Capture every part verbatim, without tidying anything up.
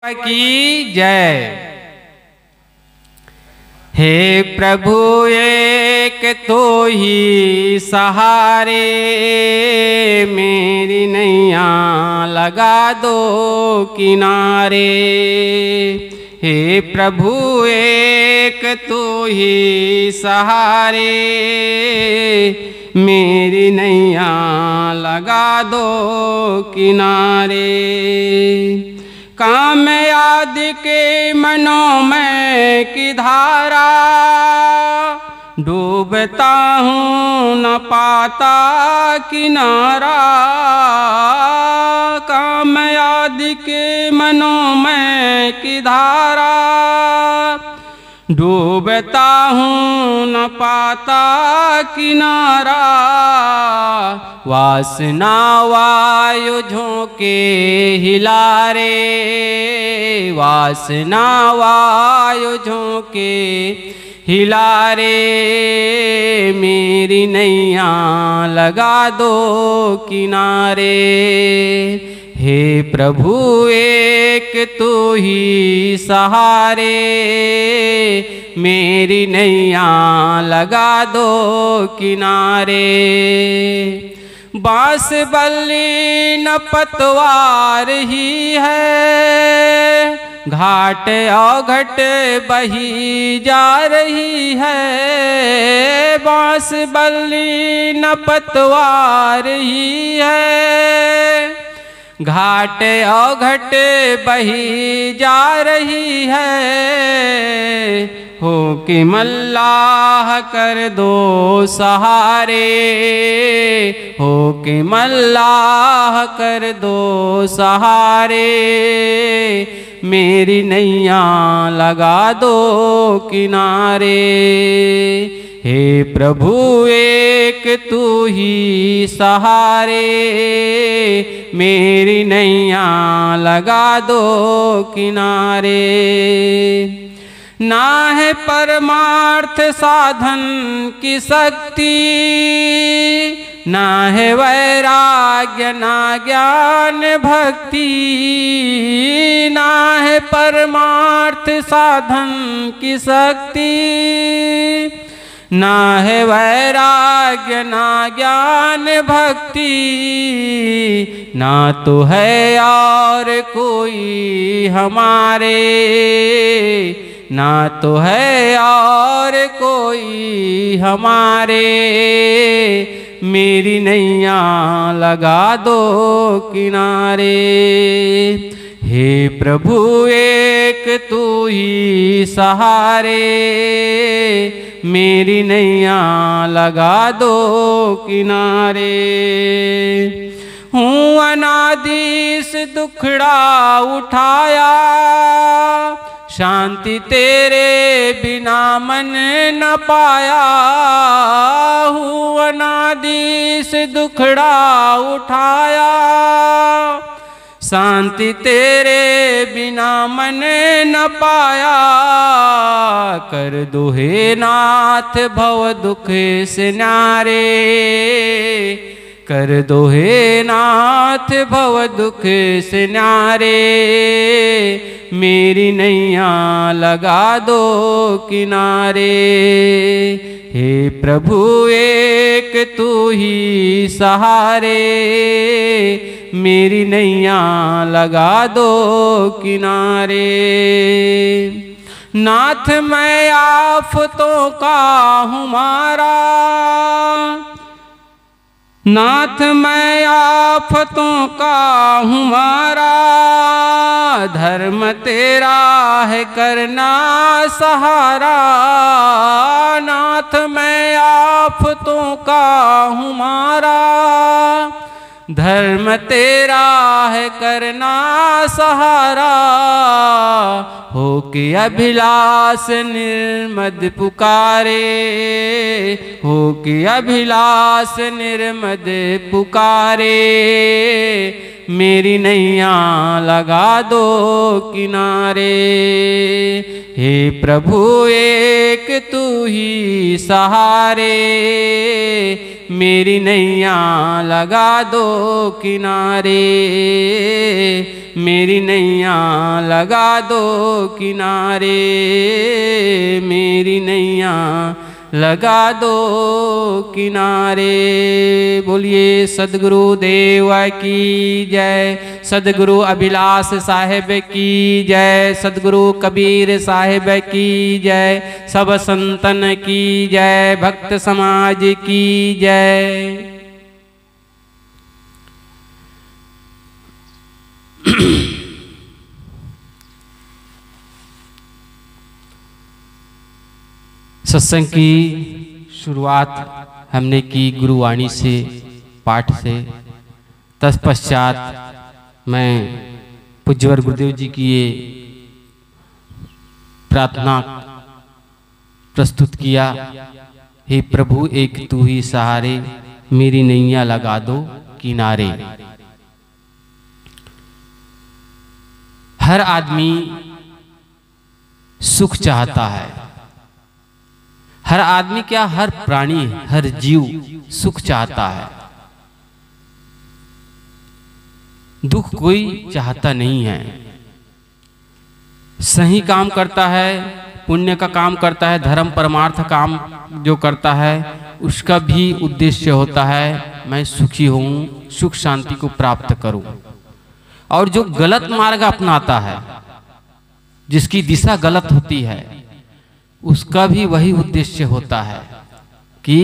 की जय। हे प्रभु एक तो ही सहारे, मेरी नैया लगा दो किनारे। हे प्रभु एक तो ही सहारे, मेरी नैया लगा दो किनारे। काम याद के मनों में की धारा, डूबता हूँ न पाता किनारा। काम याद के मनों में की धारा, डूबता हूँ न पाता किनारा। वासना वायु झोंके हिलारे, वासना वायु झोंके हिलारे। मेरी नैया लगा दो किनारे। हे प्रभु एक तू ही सहारे, मेरी नैया लगा दो किनारे। बांस बल्ली न पतवार ही है, घाट औघट बही जा रही है। बांस बल्ली न पतवार ही है, घाट औघट बही जा रही है। हो कि मल्लाह कर दो सहारे, हो कि मल्लाह कर दो सहारे। मेरी नैया लगा दो किनारे। हे प्रभु एक तू ही सहारे, मेरी नैया लगा दो किनारे। ना है परमार्थ साधन की शक्ति, ना है वैराग्य ना ज्ञान भक्ति। ना है परमार्थ साधन की शक्ति, ना है वैराग्य ना ज्ञान भक्ति। ना तो है और कोई हमारे, ना तो है और कोई हमारे। मेरी नैया लगा दो किनारे। हे प्रभु एक तू ही सहारे, मेरी नैया लगा दो किनारे। हूँ अनादि से दुखड़ा उठाया, शांति तेरे बिना मन न पाया। हूँ अनादि से दुखड़ा उठाया, शांति तेरे बिना मन न पाया। कर दो हे नाथ भव दुख से न्यारे, कर दो हे नाथ भव दुख से न्यारे। मेरी नैया लगा दो किनारे। हे प्रभु एक तू ही सहारे, मेरी नैया लगा दो किनारे। नाथ मैं आफतों का हूँ मारा, नाथ मैं आफतों का हूँ मारा। धर्म तेरा है करना सहारा। नाथ मैं आफतों का हूँ मारा, धर्म तेरा है करना सहारा। हो कि अभिलाष निर्मद पुकारे, हो कि अभिलाष निर्मद पुकारे। मेरी नैया लगा दो किनारे। हे प्रभु एक तू ही सहारे, मेरी नैया लगा दो किनारे, मेरी नैया लगा दो किनारे, मेरी नैया लगा दो किनारे। बोलिए सद्गुरु देव की जय, सद्गुरु अभिलाष साहेब की जय, सद्गुरु कबीर साहेब की जय, सब संतन की जय, भक्त समाज की जय। सत्संग की शुरुआत हमने की गुरुवाणी से, पाठ से। तत्पश्चात मैं पूज्यवर गुरुदेव जी की ये प्रार्थना प्रस्तुत किया, हे प्रभु एक तू ही सहारे, मेरी नैया लगा दो किनारे। हर आदमी सुख चाहता है, हर आदमी क्या, हर प्राणी, हर जीव सुख चाहता है। दुख कोई चाहता नहीं है। सही काम करता है, पुण्य का काम करता है, धर्म परमार्थ काम जो करता है, उसका भी उद्देश्य होता है मैं सुखी हूँ, सुख शांति को प्राप्त करूं। और जो गलत मार्ग अपनाता है, जिसकी दिशा गलत होती है, उसका भी वही उद्देश्य होता है कि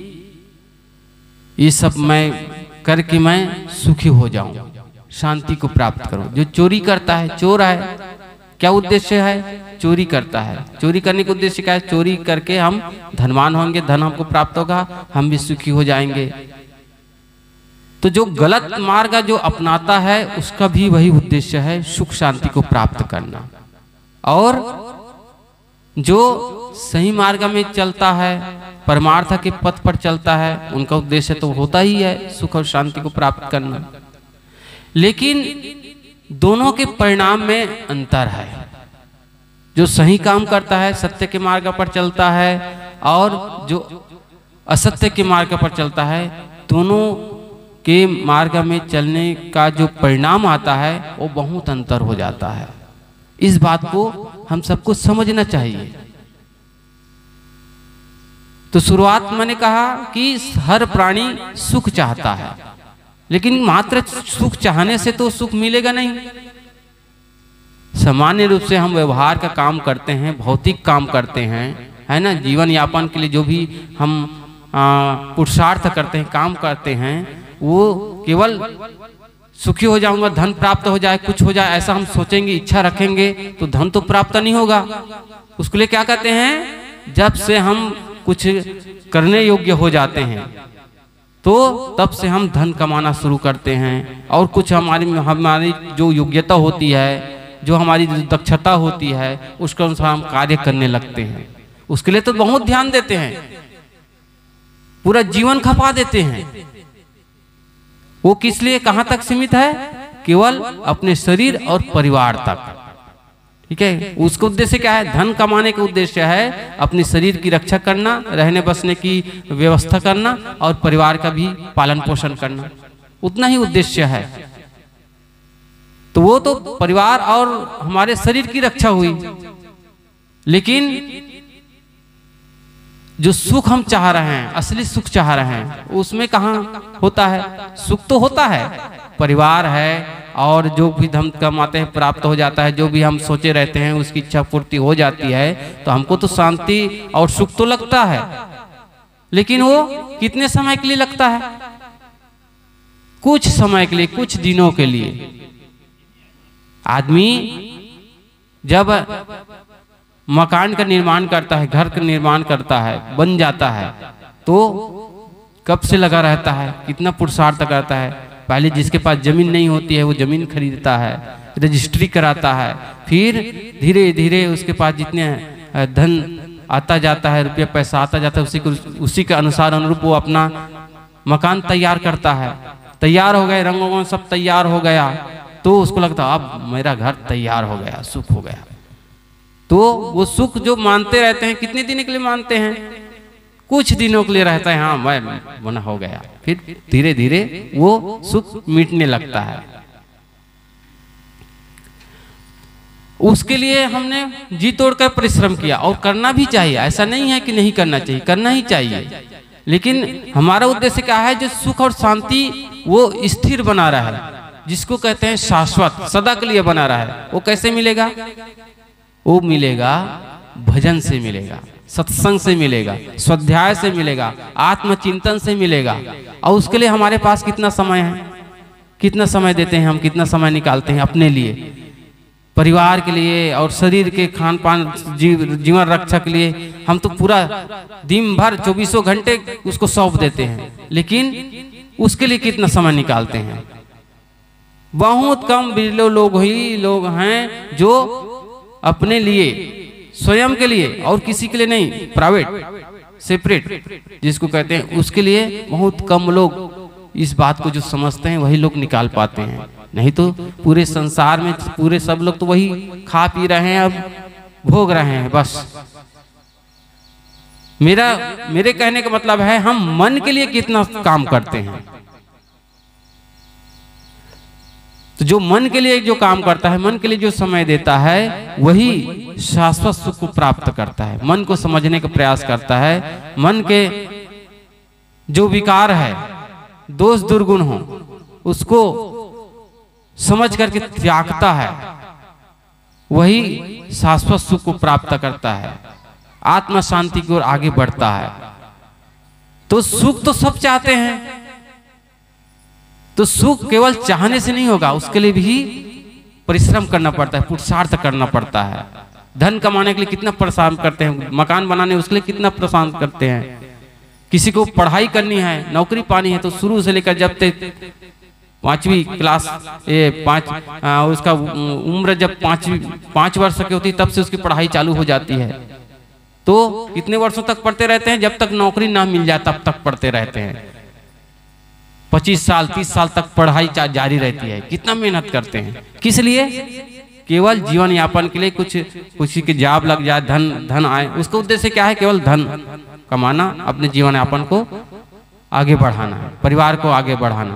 ये सब मैं करके मैं सुखी हो जाऊं, शांति को प्राप्त करूं। जो चोरी करता है, चोर है, क्या उद्देश्य है? चोरी करता है। चोरी करने का उद्देश्य क्या है? चोरी करके हम धनवान होंगे, धन हमको प्राप्त होगा, हम भी सुखी हो जाएंगे। तो जो गलत मार्ग जो अपनाता है, उसका भी वही उद्देश्य है, सुख शांति को प्राप्त करना। और जो सही मार्ग में चलता है, परमार्थ के पथ पर चलता है, उनका उद्देश्य तो होता ही है सुख और शांति को प्राप्त करना। लेकिन दोनों के परिणाम में अंतर है। जो सही काम करता है, सत्य के मार्ग पर चलता है, और जो असत्य के मार्ग पर चलता है, दोनों के मार्ग में चलने का जो परिणाम आता है वो बहुत अंतर हो जाता है। इस बात को हम सबको समझना चाहिए। तो शुरुआत मैंने कहा कि हर प्राणी सुख चाहता है, लेकिन मात्र सुख चाहने से तो सुख मिलेगा नहीं। सामान्य रूप से हम व्यवहार का काम करते हैं, भौतिक काम करते हैं, है ना, जीवन यापन के लिए जो भी हम पुरुषार्थ करते हैं, काम करते हैं, वो केवल सुखी हो जाऊंगा, धन प्राप्त हो जाए, कुछ हो जाए, ऐसा हम सोचेंगे, इच्छा रखेंगे, तो धन तो प्राप्त नहीं होगा। उसके लिए क्या कहते हैं, जब से हम कुछ करने योग्य हो जाते हैं, तो तब से हम धन कमाना शुरू करते हैं, और कुछ हमारी हमारी जो योग्यता होती है, जो हमारी दक्षता होती है, उसके अनुसार हम कार्य करने लगते हैं। उसके लिए तो बहुत ध्यान देते हैं, पूरा जीवन खपा देते हैं। वो किस लिए, कहां तक सीमित है? केवल अपने शरीर और परिवार तक। ठीक है, उसका उद्देश्य क्या है? धन कमाने का उद्देश्य है अपने शरीर की रक्षा करना, रहने बसने की व्यवस्था करना, और परिवार का भी पालन पोषण करना, उतना ही उद्देश्य है। तो वो तो परिवार और हमारे शरीर की रक्षा हुई। लेकिन जो सुख हम चाह रहे हैं, असली सुख चाह रहे हैं, उसमें कहाँ होता है? सुख तो होता है, परिवार है, और जो भी धन कमाते हैं प्राप्त हो जाता है, जो भी हम सोचे रहते हैं उसकी इच्छा पूर्ति हो जाती है, तो हमको तो शांति और सुख तो लगता है। लेकिन वो कितने समय के लिए लगता है? कुछ समय के लिए, कुछ दिनों के लिए। आदमी जब मकान का निर्माण करता है, घर का निर्माण करता है, बन जाता है, तो कब से लगा रहता है, कितना पुरुषार्थ करता है। पहले जिसके पास जमीन नहीं होती है, वो जमीन खरीदता है, रजिस्ट्री कराता है, फिर धीरे धीरे उसके पास जितने धन आता जाता है, रुपया पैसा आता जाता है, उसी को उसी के अनुसार अनुरूप वो अपना मकान तैयार करता है। तैयार हो गए, रंग वंग सब तैयार हो गया, तो उसको लगता है अब मेरा घर तैयार हो गया, सुख हो गया। तो वो सुख जो मानते रहते हैं, कितने दिन के लिए मानते हैं? कुछ दिनों के लिए रहता है, हाँ मैं बना हो गया, फिर धीरे धीरे वो सुख मिटने लगता है। उसके लिए हमने जी तोड़कर परिश्रम किया और करना भी चाहिए, ऐसा नहीं है कि नहीं करना चाहिए, करना ही चाहिए। लेकिन हमारा उद्देश्य क्या है, जो सुख और शांति वो स्थिर बना रहा है, जिसको कहते हैं शाश्वत, सदा के लिए बना रहा है, वो कैसे मिलेगा? वो मिलेगा भजन से मिलेगा, सत्संग से मिलेगा, स्वाध्याय से मिलेगा, आत्मचिंतन से मिलेगा। और उसके लिए हमारे पास कितना समय है, कितना समय देते हैं हम, कितना समय निकालते हैं अपने लिए, परिवार के लिए और शरीर के खान पान जीव, जीवन रक्षा के लिए। हम तो पूरा दिन भर चौबीसों घंटे उसको सौंप देते हैं, लेकिन उसके लिए कितना समय निकालते हैं? बहुत कम बिरले लोग ही लोग हैं जो अपने लिए, स्वयं के लिए और किसी के लिए नहीं, प्राइवेट सेपरेट जिसको कहते हैं, उसके लिए बहुत कम लोग इस बात को जो समझते हैं वही लोग निकाल पाते हैं। नहीं तो पूरे संसार में पूरे सब लोग तो वही खा पी रहे हैं, अब भोग रहे हैं बस। मेरा मेरे कहने का मतलब है, हम मन के लिए कितना काम करते हैं। तो जो मन के लिए जो काम करता है, मन के लिए जो समय देता है, वही शाश्वत सुख को प्राप्त करता है। मन को समझने का प्रयास करता है, मन के जो विकार है, दोष दुर्गुण हो, उसको समझ करके त्यागता है, वही शाश्वत सुख को प्राप्त करता है, आत्मा शांति की ओर आगे बढ़ता है। तो सुख तो सब चाहते हैं, तो सुख केवल चाहने से नहीं होगा, उसके लिए भी परिश्रम करना पड़ता है, पुरुषार्थ करना पड़ता है। धन कमाने के लिए कितना परिश्रम करते हैं, मकान बनाने उसके लिए कितना परिश्रम करते हैं। किसी को पढ़ाई करनी है, नौकरी पानी है, तो शुरू से लेकर जब तक पांचवी क्लास ये पाँच उसका उम्र जब पांचवी पाँच वर्ष की होती है, तब से उसकी पढ़ाई चालू हो जाती है। तो कितने वर्षों तक पढ़ते रहते हैं? जब तक नौकरी ना मिल जाए तब तक पढ़ते रहते हैं। पच्चीस साल तीस साल तक पढ़ाई जारी रहती है। कितना मेहनत करते हैं, किस लिए? केवल जीवन यापन के लिए, कुछ किसी के जॉब लग जाए, धन धन आए, उसका उद्देश्य क्या है? केवल धन कमाना, अपने जीवन यापन को आगे बढ़ाना है, परिवार को आगे बढ़ाना।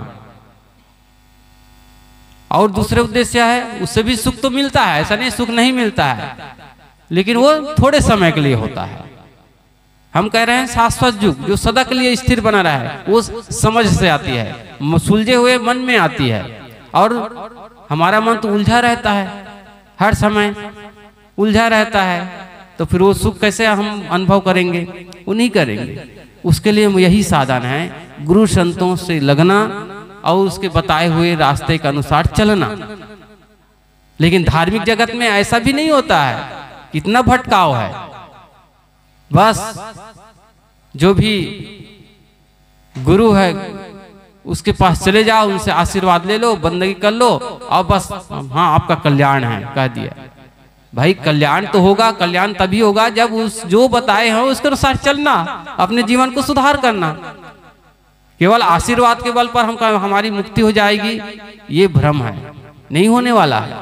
और दूसरे उद्देश्य है, उससे भी सुख तो मिलता है, ऐसा नहीं सुख नहीं मिलता है, लेकिन वो थोड़े समय के लिए होता है। हम कह रहे हैं शाश्वत युग जो सदा के लिए स्थिर बना रहा है, वो समझ से आती है, सुलझे हुए मन में आती है। और हमारा मन तो उलझा रहता है, हर समय उलझा रहता है, तो फिर वो सुख कैसे हम अनुभव करेंगे? वो नहीं करेंगे। उसके लिए यही साधन है, गुरु संतों से लगना और उसके बताए हुए रास्ते के अनुसार चलना। लेकिन धार्मिक जगत में ऐसा भी नहीं होता है, कितना भटकाव है। बस जो भी गुरु है उसके पास चले जाओ, उनसे आशीर्वाद ले लो, बंदगी कर लो, और बस हाँ आपका कल्याण है कह दिया। भाई कल्याण तो होगा, कल्याण तभी होगा जब उस जो बताए हैं उसके अनुसार चलना, अपने जीवन को सुधार करना। केवल आशीर्वाद के बल पर हम हमारी मुक्ति हो जाएगी, ये भ्रम है, नहीं होने वाला है।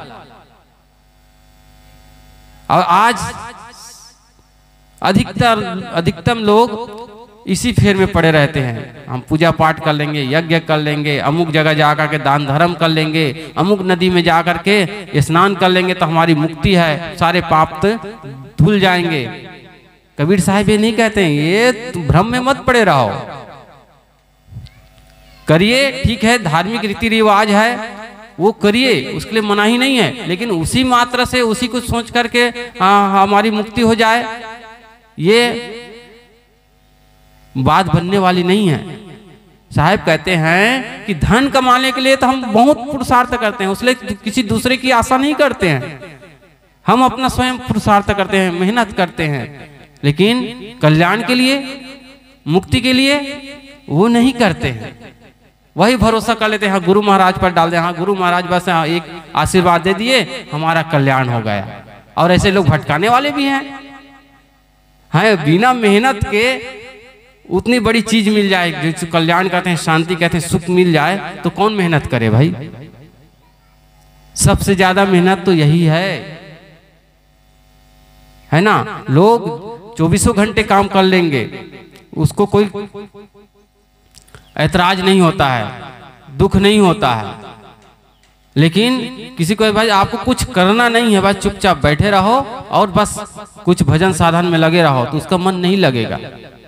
और आज अधिकतर अधिकतम लोग इसी फेर में पड़े रहते हैं। हम पूजा पाठ कर लेंगे, यज्ञ कर लेंगे, अमुक जगह जाकर के दान धर्म कर लेंगे, अमुक नदी में जाकर के स्नान कर लेंगे तो हमारी मुक्ति है, सारे पाप धुल जाएंगे। कबीर साहब ये नहीं कहते हैं, ये भ्रम में मत पड़े रहो। करिए, ठीक है, धार्मिक रीति रिवाज है वो करिए, उसके लिए मना ही नहीं है, लेकिन उसी मात्रा से उसी को सोच करके हमारी मुक्ति हो जाए, ये बात बनने वाली नहीं है। साहब कहते हैं कि धन कमाने के लिए तो हम बहुत पुरुषार्थ करते हैं, उसलिए किसी दूसरे की आशा नहीं करते हैं। हम अपना स्वयं पुरुषार्थ करते हैं, मेहनत करते हैं, लेकिन कल्याण के लिए, मुक्ति के लिए वो नहीं करते हैं। वही भरोसा कर लेते हैं, हाँ गुरु महाराज पर डाल दे, हाँ गुरु महाराज बस एक आशीर्वाद दे दिए, हमारा कल्याण हो गया। और ऐसे लोग भटकाने वाले भी हैं। हाँ, बिना मेहनत के उतनी बड़ी चीज मिल जाए, जो कल्याण कहते हैं, शांति कहते हैं, सुख मिल जाए, तो कौन मेहनत करे भाई? सबसे ज्यादा मेहनत तो यही है, है ना। लोग चौबीसों घंटे काम कर लेंगे, उसको कोई ऐतराज नहीं होता है, दुख नहीं होता है। लेकिन किसी को भाई आपको कुछ करना नहीं है, बस चुपचाप बैठे रहो और बस कुछ भजन साधन में लगे रहो, तो उसका मन नहीं लगेगा।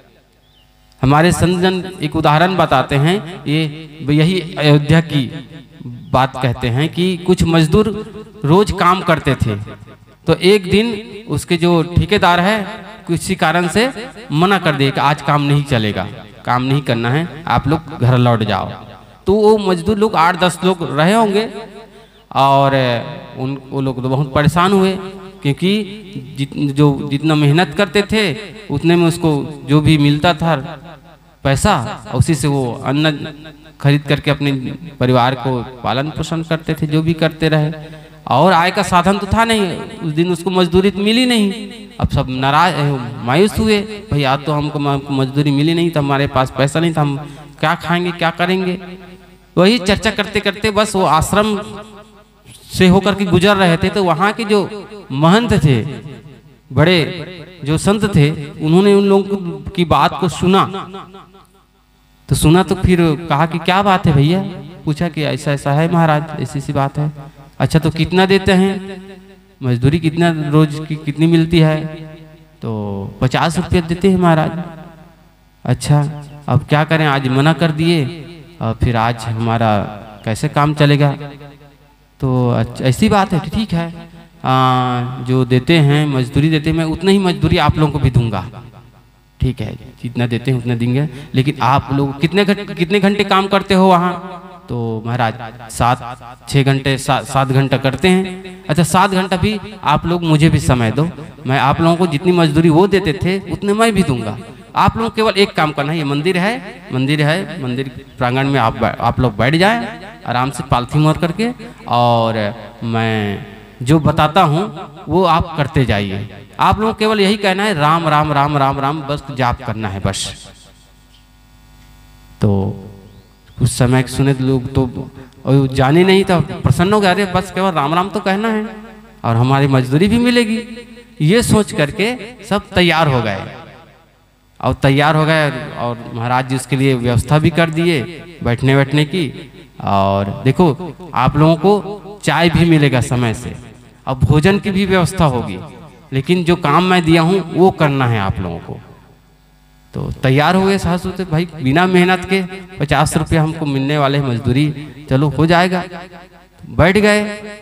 हमारे संत जन एक उदाहरण बताते हैं, ये यही अयोध्या की बात कहते हैं कि कुछ मजदूर रोज काम करते थे, तो एक दिन उसके जो ठेकेदार है किसी कारण से मना कर दिया कि आज काम नहीं चलेगा, काम नहीं करना है, आप लोग घर लौट जाओ। तो वो मजदूर लोग आठ दस लोग रहे होंगे और उन वो लोग तो बहुत परेशान हुए, क्योंकि जित जो जितना मेहनत करते थे उतने में उसको जो भी मिलता था पैसा, उसी से वो अन्न खरीद करके अपने परिवार को पालन पोषण करते थे, जो भी करते रहे। और आय का साधन तो था नहीं, उस दिन उसको मजदूरी तो मिली नहीं। अब सब नाराज मायूस हुए, भाई आज तो हमको मजदूरी मिली नहीं, तो हमारे पास पैसा नहीं था, हम क्या खाएंगे क्या करेंगे। वही चर्चा करते करते बस वो आश्रम से होकर के गुजर रहे थे, तो वहाँ के जो महंत थे, बड़े जो संत थे, उन्होंने उन लोगों की बात को सुना। तो सुना तो फिर कहा कि क्या बात है भैया, पूछा कि ऐसा ऐसा है महाराज, ऐसी सी बात है। अच्छा तो कितना देते हैं, मजदूरी कितना रोज की कितनी मिलती है? तो पचास रुपये देते हैं महाराज। अच्छा अब क्या करें, आज मना कर दिए और फिर आज हमारा कैसे काम चलेगा? तो ऐसी बात है, ठीक है, आ, जो देते हैं मजदूरी देते हैं, मैं उतना ही मजदूरी आप लोगों को भी दूंगा, ठीक है, जितना देते हैं उतना देंगे। लेकिन आप लोग कितने घंटे कितने घंटे काम करते हो वहाँ? तो महाराज सात छः घंटे सात घंटा करते हैं। अच्छा सात घंटा भी आप लोग मुझे भी समय दो, मैं आप लोगों को जितनी मजदूरी वो देते थे उतने मैं भी दूंगा। आप लोग केवल एक काम करना है, ये मंदिर है मंदिर है मंदिर प्रांगण में आप आप लोग बैठ जाएं आराम से पालथी मोड़ करके, और मैं जो बताता हूँ वो आप करते जाइए। आप लोग केवल यही कहना है राम राम राम राम राम, बस जाप करना है बस। तो उस समय सुने लोग तो जाने नहीं था, प्रसन्न हो गया, अरे बस केवल राम राम तो कहना है और हमारी मजदूरी भी मिलेगी। ये सोच करके सब तैयार हो गए और तैयार हो गए और महाराज जी उसके लिए व्यवस्था भी कर दिए बैठने बैठने की। और देखो आप लोगों को चाय भी मिलेगा समय से, अब भोजन की भी व्यवस्था होगी, लेकिन जो काम मैं दिया हूँ वो करना है आप लोगों को। तो तैयार हो गए सासू से, भाई बिना मेहनत के पचास रुपये हमको मिलने वाले मजदूरी, चलो हो जाएगा। बैठ गए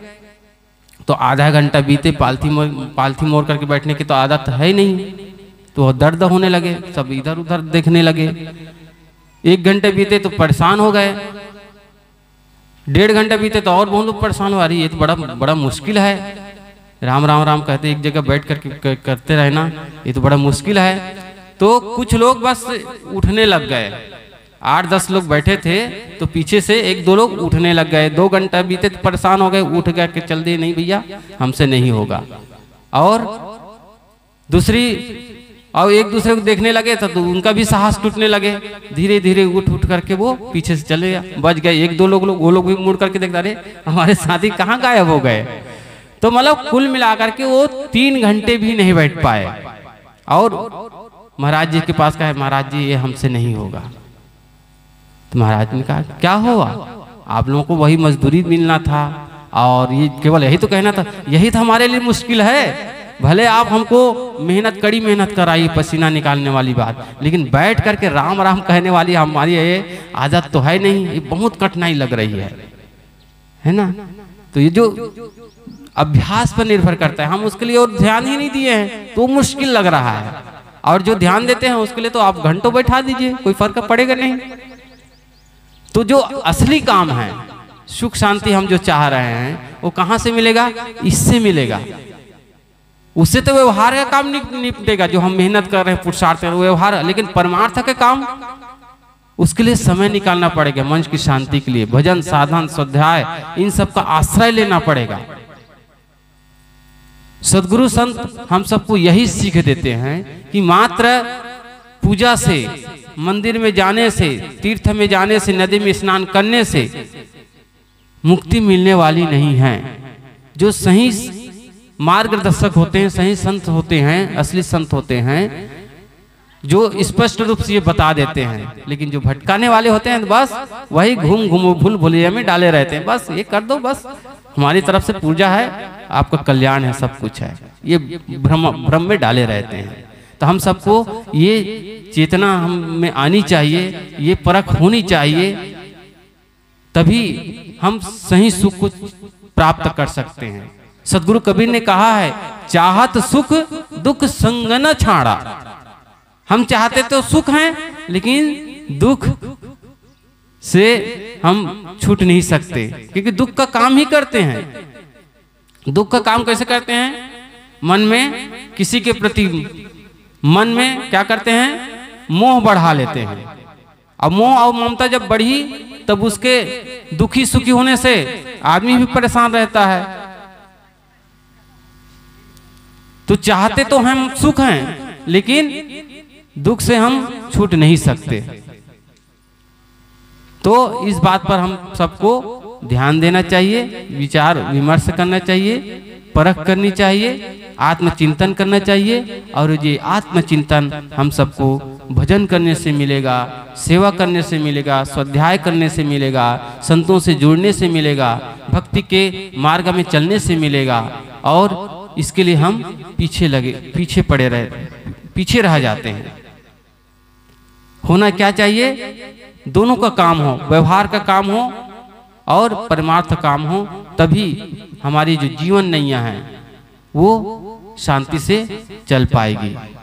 तो आधा घंटा बीते, पालथी मोड़ पालथी मोड़ करके बैठने की तो आदत है ही नहीं, तो दर्द होने लगे, सब इधर उधर देखने लगे। एक घंटे बीते तो परेशान हो गए, डेढ़ घंटे बीते तो और बहुत लोग परेशान हो रही, ये तो बड़ा बड़ा मुश्किल है, राम राम राम कहते एक जगह बैठ कर करते रहना, ये तो बड़ा मुश्किल है। तो कुछ लोग बस उठने लग गए, आठ दस लोग बैठे थे तो पीछे से एक दो लोग उठने लग गए। दो घंटा बीते तो परेशान हो गए, उठ गए कि चल दे, नहीं भैया हमसे नहीं होगा। और दूसरी और एक दूसरे को देखने लगे तो, तो उनका भी साहस टूटने लगे, धीरे धीरे उठ उठ करके वो पीछे से चले गए, बच गए। एक दो लोग लोग वो लोग भी मुड़ करके देखते, अरे हमारे साथी कहाँ गायब हो गए। तो मतलब कुल मिलाकर के वो तीन घंटे भी नहीं बैठ पाए और महाराज जी के पास कहा, महाराज जी ये हमसे नहीं होगा। तो महाराज ने कहा क्या हुआ, आप लोगों को वही मजदूरी मिलना था और ये केवल यही तो कहना था, यही तो हमारे लिए मुश्किल है। भले आप हमको मेहनत कड़ी मेहनत कराइए, पसीना निकालने वाली बात, लेकिन बैठ करके राम राम कहने वाली हमारी ये आदत तो है नहीं, ये बहुत कठिनाई लग रही है, है ना। तो ये जो अभ्यास पर निर्भर करता है, हम उसके लिए और ध्यान ही नहीं दिए हैं तो मुश्किल लग रहा है, और जो ध्यान देते हैं उसके लिए तो आप घंटों बैठा दीजिए, कोई फर्क पड़ेगा नहीं। तो जो असली काम है, सुख शांति हम जो चाह रहे हैं वो कहाँ से मिलेगा? इससे मिलेगा। उससे तो व्यवहार का काम निपटेगा, जो हम मेहनत कर रहे हैं पुरुषार्थ कर व्यवहार, लेकिन परमार्थ के काम उसके लिए समय निकालना पड़ेगा, मन की शांति के लिए भजन साधन स्वाध्याय इन सब का आश्रय लेना पड़ेगा। सदगुरु संत हम सबको यही सीख देते हैं कि मात्र पूजा से, मंदिर में जाने से, तीर्थ में जाने से, नदी में स्नान करने से मुक्ति मिलने वाली नहीं है। जो सही मार्गदर्शक होते हैं, सही संत होते हैं, असली संत होते हैं, जो स्पष्ट रूप से ये बता देते हैं। लेकिन जो भटकाने वाले होते हैं बस वही घूम घूम भूल भुलैया में डाले रहते हैं, बस ये कर दो, बस हमारी तरफ से पूजा है, आपका कल्याण है, सब कुछ है, ये भ्रम भ्रम में डाले रहते हैं। तो हम सबको ये चेतना हम में आनी चाहिए, ये परख होनी चाहिए, तभी हम सही सुख को प्राप्त कर सकते हैं। सदगुरु कबीर ने कहा है, चाहत सुख दुख संग न छाड़ा। हम चाहते तो सुख हैं, लेकिन दुख से हम छूट नहीं सकते, क्योंकि दुख का काम ही करते हैं। दुख का काम कैसे करते हैं? मन में किसी के प्रति मन में क्या करते हैं? मोह बढ़ा लेते हैं। अब मोह और ममता जब बढ़ी तब उसके दुखी सुखी होने से आदमी भी परेशान रहता है। तो चाहते तो हम सुख हैं, लेकिन दुख से हम छूट नहीं सकते। तो इस बात पर हम सबको ध्यान देना चाहिए, विचार विमर्श करना चाहिए, परख करनी चाहिए, आत्मचिंतन करना चाहिए। और ये आत्मचिंतन हम सबको भजन करने से मिलेगा, सेवा करने से मिलेगा, स्वाध्याय करने से मिलेगा, संतों से जुड़ने से मिलेगा, भक्ति के मार्ग में चलने से मिलेगा। और इसके लिए हम पीछे लगे पीछे पड़े रहे पीछे रह जाते हैं। होना क्या चाहिए? दोनों का काम हो, व्यवहार का काम हो और परमार्थ काम हो, तभी हमारी जो जीवन नैया है वो शांति से चल पाएगी।